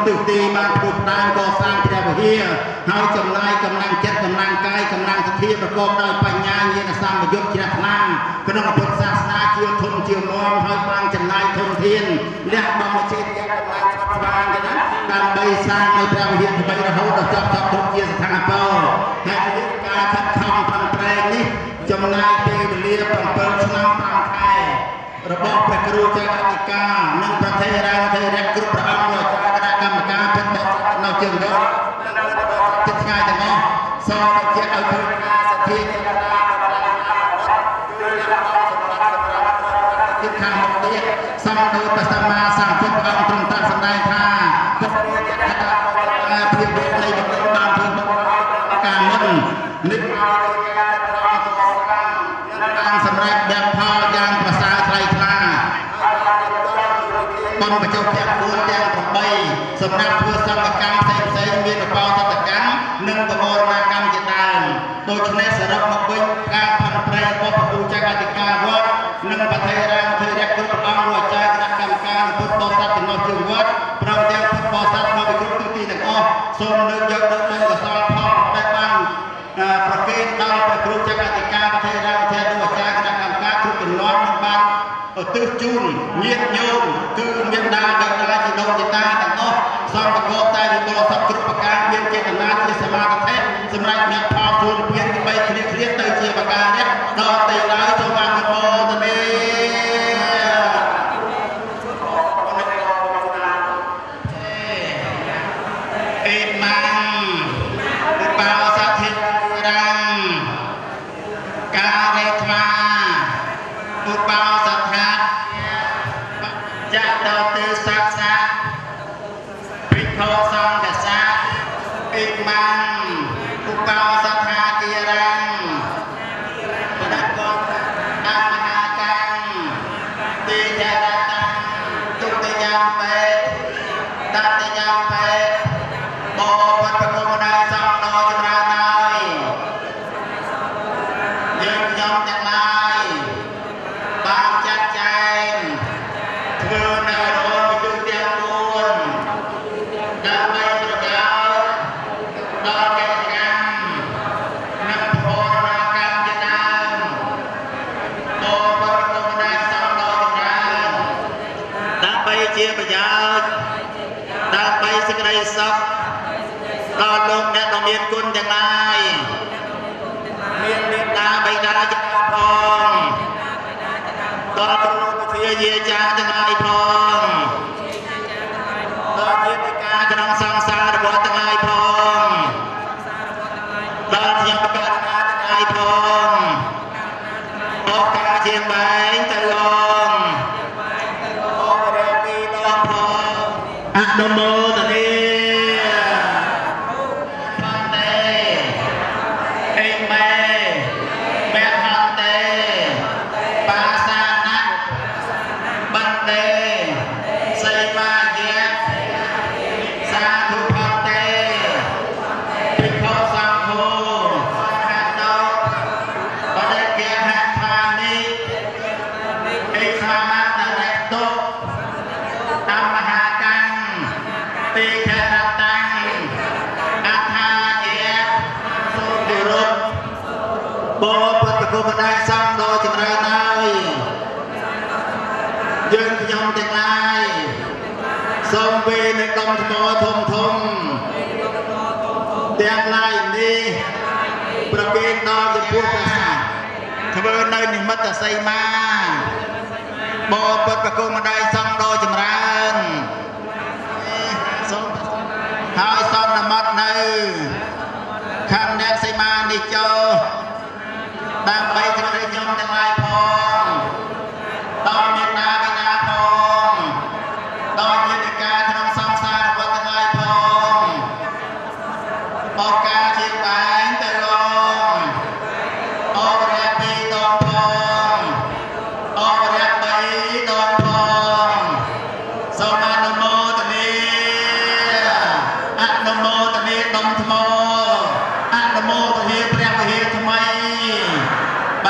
ទិទីបានពុះតាមកសាងព្រះវិហារហើយចំណាយកម្លាំងចិត្តកម្លាំងកាយកម្លាំងសទ្ធាប្រកបដោយបញ្ញាញាណសម្បយុទ្ធជ្រះថ្លាក្នុងពុទ្ធសាសនាជាធនជាមមហើយបានចំណាយធនធានលះបង់ចេតយ៉ាងកម្លាំងស្វាងទៅណាដើម្បីសាងនៅព្រះវិហារថ្មីរហូតដល់ចប់គ្រប់ជាស្ថានភាពហើយការខិតខំប្រឹងប្រែងនេះចំណាយពេលវេលា7ឆ្នាំ5ខែរបស់ព្រះគ្រូចៅអធិការនិងប្រធានរាជធានីគ្រប់ព្រះអង្គលោកគណៈកម្មការពិតនៅជើងរកចិត្តថ្ងៃទាំងអស់សូមបញ្ជាក់ឲ្យធ្វើការសទ្ធាចិត្តខាងមុខទៀតសំដូចព្រះសម្មាសម្ពុទ្ធព្រះអង្គទ្រង់ត្រាស់សម្ដែងថាពុទ្ធជាកតាភាពនៃបានធ្វើការមុននិព្វានបានសម្រេចបានផលយ៉ាងប្រសើរថ្លៃថ្លាបំបញ្ចុះទាំង4ទាំង8សម្រាប់ធ្វើសកម្មកម្មផ្សេងមានឧបោសថកម្មនិងបមរណកម្មជាដើមដូច្នេះសរុបមកវិញការផាន់ប្រែរបស់ព្រះគ្រូចៅអធិការវត្តនិងប្រធានរាជធានីគ្រប់ព្រះអង្គលោកអាចារ្យគណៈកម្មការពុទ្ធបរិស័ទទាំងអស់ជើងវត្តព្រមទាំងពុទ្ធបរិស័ទមកពីគ្រប់ទិសទីទាំងអស់សូមលើកយកដល់បុណ្យកុសលផលដែលបានប្រកេតដល់ព្រះគ្រូចៅអធិការប្រធានរាជធានីលោកអាចារ្យគណៈកម្មការគ្រប់ជំនាន់បានឧទ្ទិសជូនញាតិញោមគឺមានដាបិតាជីដូនជីតាទាំងអស់សំប្រកបតែដោយបរិសុទ្ធគ្រប់ប្រការមានចេតនាជាសមាធិសម្រាប់អ្នកផលជួនភាពបីគ្នាទៅជាបកានេះដល់ទៅឡើយសូមអនុមោទនាអេម៉ាំឧបោសថិរាំការិថ្វាឧបោសថាចតទៅសាស្សាភិក្ខុសង្ឃសាអេម៉ាំឧបោសថាគិរាំបដកោអមហាកម្មទេចរតាទុតិយំបេតតិយំបេបបត្តិប្រគំដាសង្ឃដ៏ចម្រើនហើយយើងខ្ញុំទាំងឡាយបានចាត់ចែងធ្វើនៅរហូតពីទាំង4ដើម្បីប្រយោជន៍ដល់កិច្ចកម្មនិងបរណកម្មជាដើមបបត្តិប្រគំដាសង្ឃដ៏ចម្រើនដើម្បីជាប្រយោជន៍ដើម្បីសេចក្តីសុខដល់លោកអ្នកដ៏មានគុណទាំងឡាយមានមេត្តាបិតាចាស់ផងដល់គ្រូវិទ្យាយាចារ្យទាំងឡាយផងដល់ញាតិការក្នុងសង្សាររបស់ទាំងឡាយផងដល់ខ្ញុំបកការទាំងឡាយផងអរការជាបែងទៅឡងអររាពីឡងផងអនុមោទនាបដិសង្ឃដ៏ចម្រើនហើយយើងខ្ញុំទាំងឡាយសូមពេលនៅកំថ្មធំធំទាំងឡាយនេះប្រគេនដល់ចំពោះព្រះសាស្ត្រធ្វើនៅនិមិត្តសីមាបបិទ្ធប្រគំបដិសង្ឃដ៏ចម្រើនសូមហើយសន្មតនៅខាងអ្នកសីមានេះចូលដើម្បីសេចក្តីខ្ញុំទាំងឡាយផងដល់មេត្តាបិតាផងដល់ញាតិការក្នុងសង្សាររបស់ទាំងឡាយផងបោកការជាបែងទៅឡងអររយៈ2ដងផងអររយៈ3ដងផងសូមអនុមោទនាអនុមោទនាដុំថ្មអនុមោទនាព្រះវិហារថ្មី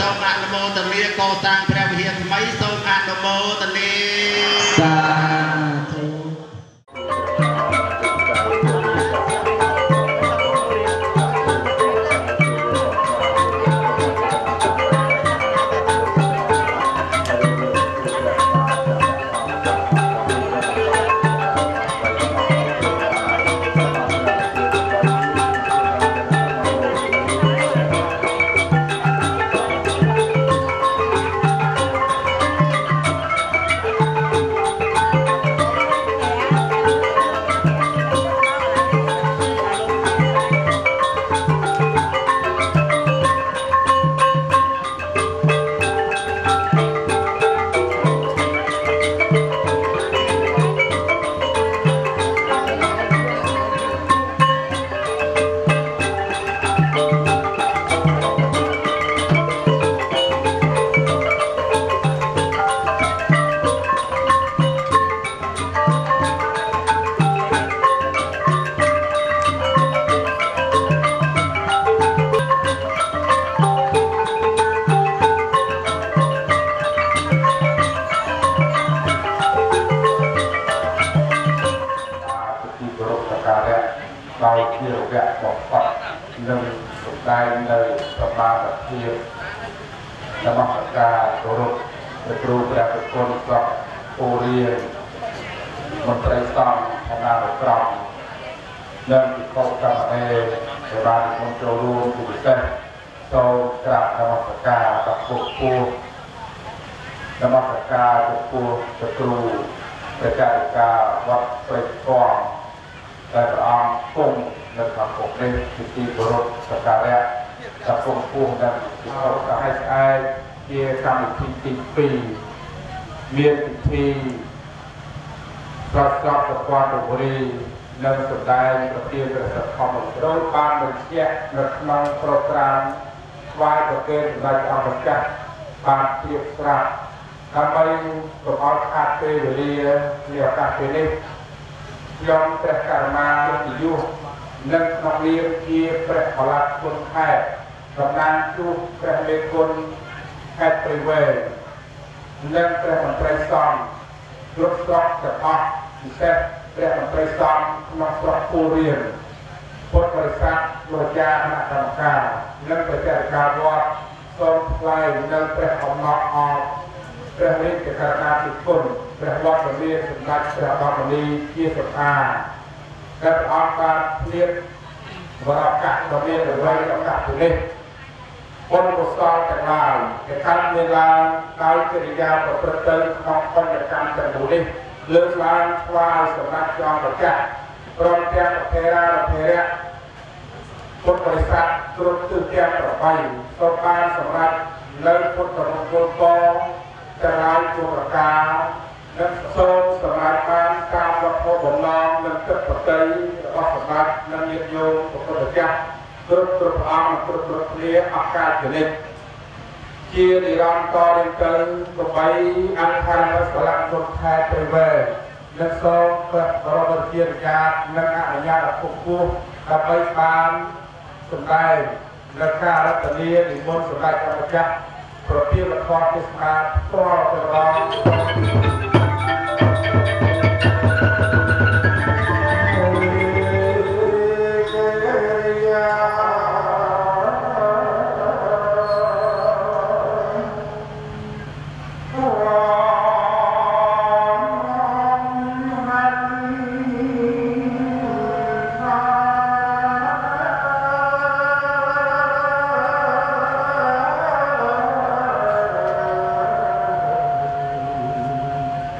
សូមអនុមោទនាកសាងព្រះវិហារថ្មីសូមអនុមោទនាសាធុអ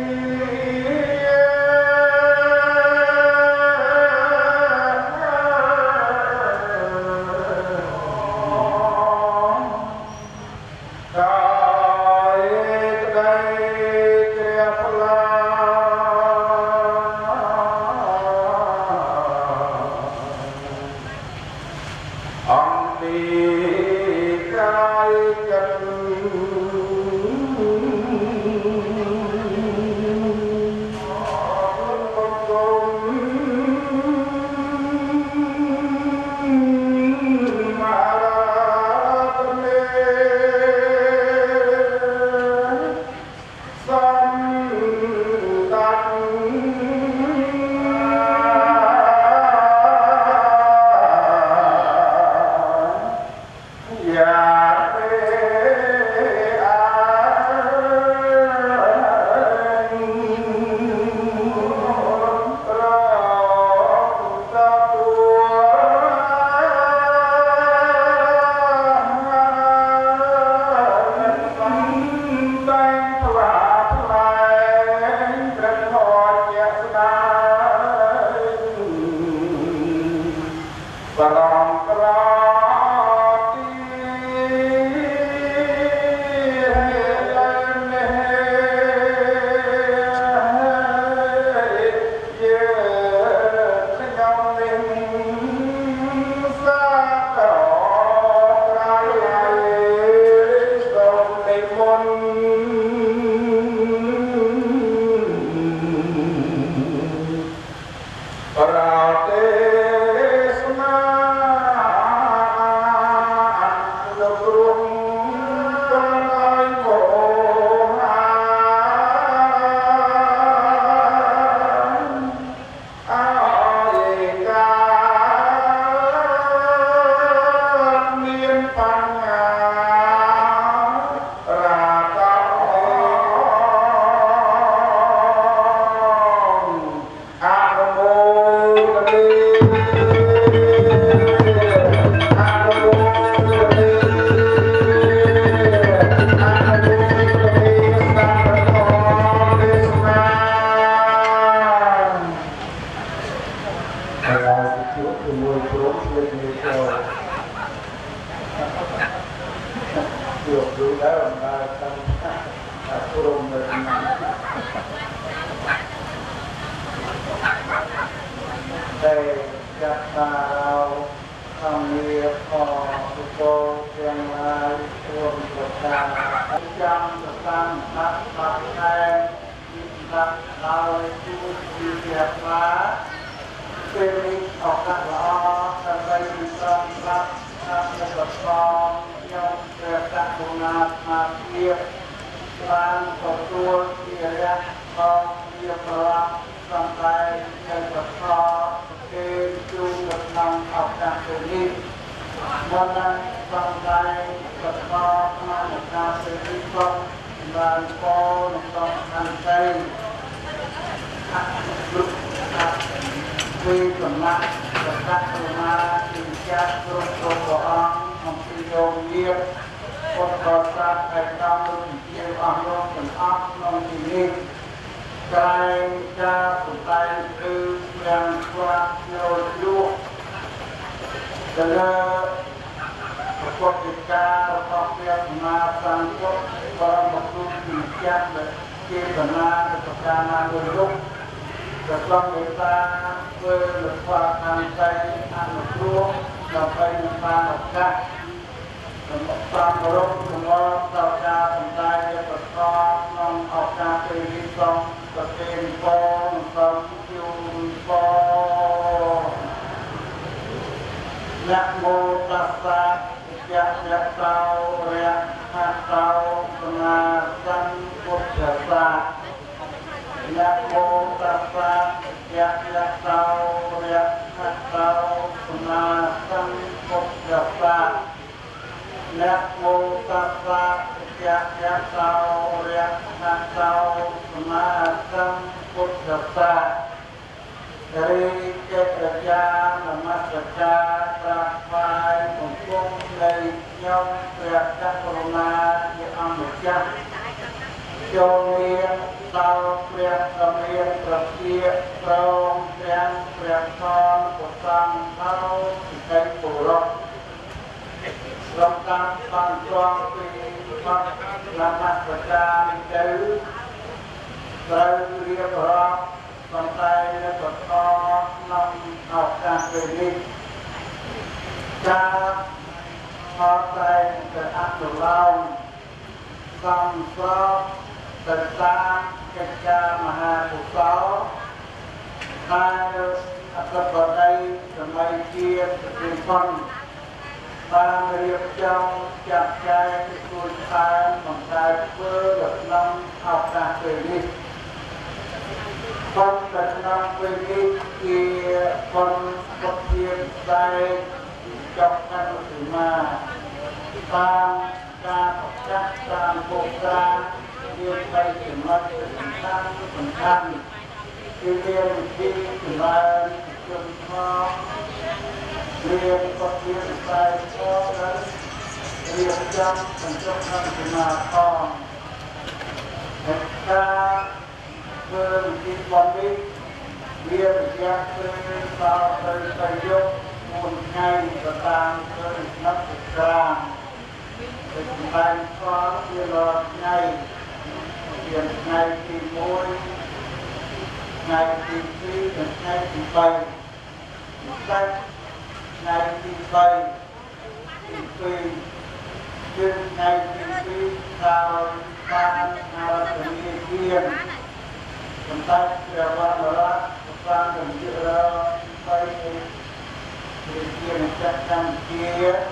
Cho តោព្រះសម្មានប្រជាប្រងព្រះព្រះធម៌ពុទ្ធង្ឃោពិសេសបុរសរំតាមបានត្រង់ពីបាត់នមស្ការទៅត្រូវរៀបរាប់សំដែងនៅបន្តក្នុងឱកាសពេលនេះការខតែងទៅអនុលោមសំស្របទៅតាមកិច្ចការមហាកុសលដែលអធិបតីសម័យជាតិពីមុនបានរៀបចំចាត់ចែងទទួលស្គាល់បង្កើតធ្វើនៅក្នុងឱកាសពេលនេះប៉ុន្តែក្នុងពេលនេះជាប៉ុនពុទ្ធជាដែលចប់កម្មសមាតាមការប្រកាសតាមពុទ្ធសាសនាមានបីចំណុចសំខាន់គឺមានវិធីសម្រាប់ជនផងមានពុទ្ធជាតែផងរៀបចំបញ្ចុះកម្មសមាផងហើយការធ្វើវិធីបំពេញវារយៈពេលដល់ទៅយកមួយថ្ងៃក៏តាមធ្វើนักศึกษาเป็นการสอนเวลาไงเรียนไงที่มวยไงที่สี่ไงที่ไปไงที่ไปที่ปีจึงไงที่ปีดาวบ้านนาจะมีเพียงคนใต้เรียกว่าละฟังกันเยอะไปเรียนจัดการเกียร์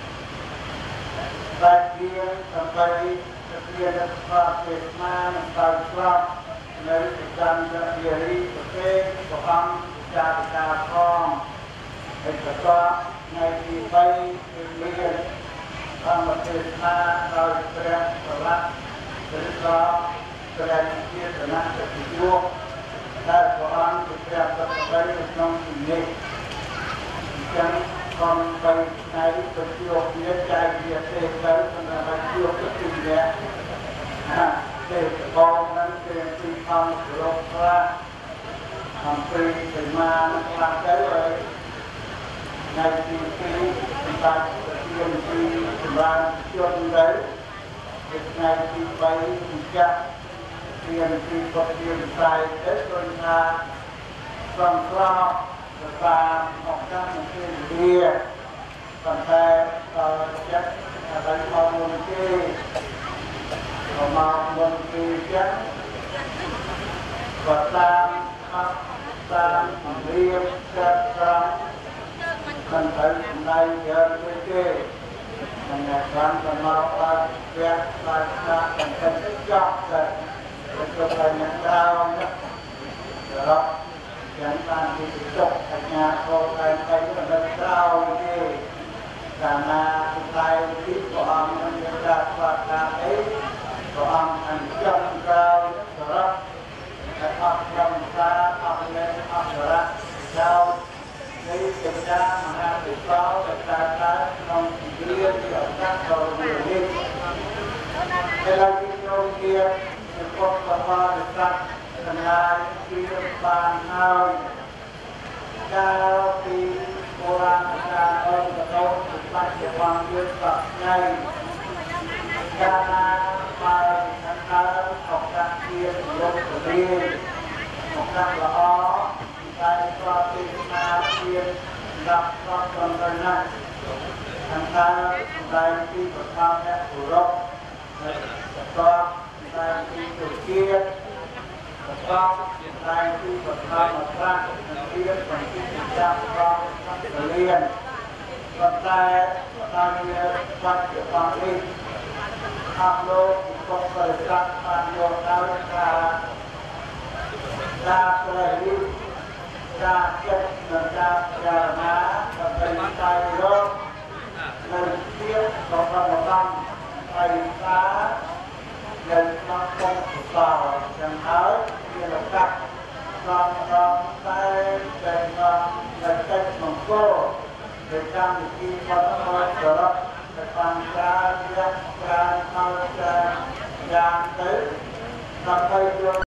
ได้เกียร์ต่อไปจะเรียนรัฐบาลเกิดมาตามกราบในการจะเรียนประเทศความจากการครองในประกอบในที่ไปเรียนตามประเทศมาเราแสดงสลักหรือก็แสดงเกียรตินะจะติดยวกได้ความจะแสดงต่อไปในน้องสิ่งนี้ยังcònไปในประโยคเยอะใจเยอะเต็มแล้วขณะประโยคก็จริงเนี่ยเด็กกองนั้นเป็นที่ทำรบพระทำปีถึงมาทำได้เลยในปีการเรียนปีสำราญจนเลยในปีไปจะเรียนปีปฏิบัติใจได้จนมาความกล้าตามออกจากเรียนตั้งแต่จัดอะไรมาบนที่มาบนที่จัดก็ตามเรียนจัดการตั้งแต่ในเดือนที่ตั้งแต่การสมาธิเรียนการตั้งแต่จับกันเป็นตัวอย่างดาวเนี่ยแล้วyang tadi cocok hanya orang lain yang tahu ini karena kita ini orang mendapat pakai orang anjam kau serap akan akan akhirat kau dari kerja mengambil kau kata non dia tidak kau ini lagi kau dia sepuluh kepala dekat dengan kehidupan hari kalau di orang orang betul tempat yang dipakai karena pada antara orang dia belum berdiri orang lain dari suatu dia dapat mengenal antara dari pertama buruk atau dari Turki sebab lain itu pertama dia berbicara kalian pertanyaan pada kami kalau berkat panjang dari sakit dan karena pemerintah dan dia berpegang perintah dan mampu besar dan harus dilekat dalam tay dan lekat mengkor dengan dikirimkan dalam ketanggaan yang terus sampai